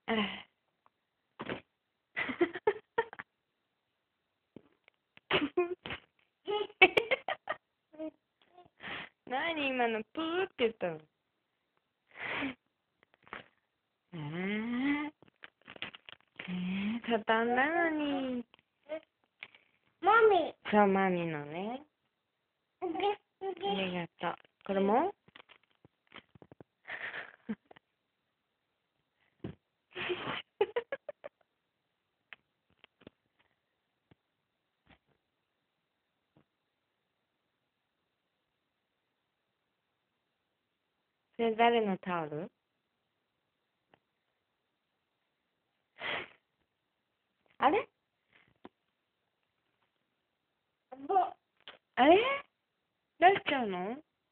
何今のプーって言ったの？えー、畳んだのに。 マミ。 そう、マミのね。ありがとう。これもそれ誰のタオル？あれあれ出しちゃうの？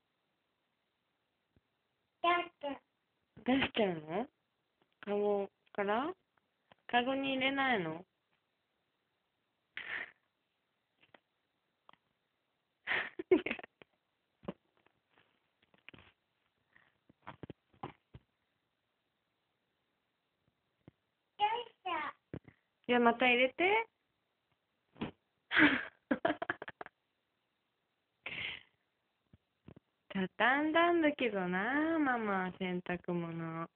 出しちゃうの？カゴからカゴに入れないの？じゃあまた入れて。畳んだんだけどな、ママ、洗濯物。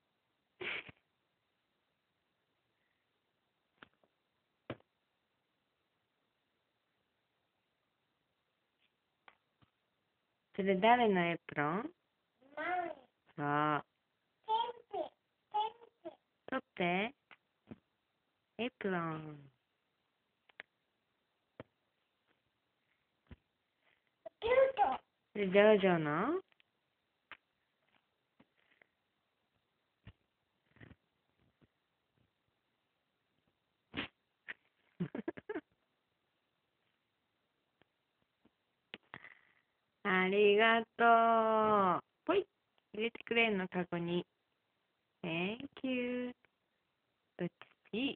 それ誰のエプロン？そう。取って。エプロン。で、ジョジョのありがとう。ぽい。入れてくれんの、カゴに。Thank you. どっち